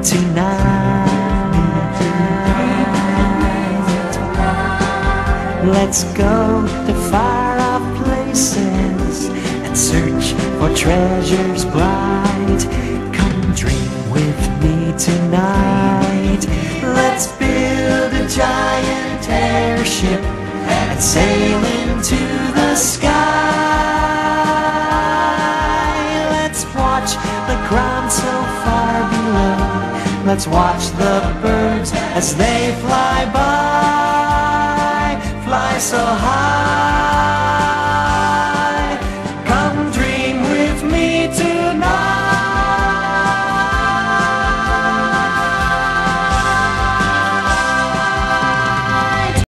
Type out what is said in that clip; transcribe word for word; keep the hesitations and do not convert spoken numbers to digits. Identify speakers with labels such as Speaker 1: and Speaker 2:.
Speaker 1: tonight. Let's go to far-off places and search for treasures bright. Come dream with me tonight. Let's build a giant airship and sail into the sky. Let's watch the ground so far below. Let's watch the birds as they fly by. Fly so high.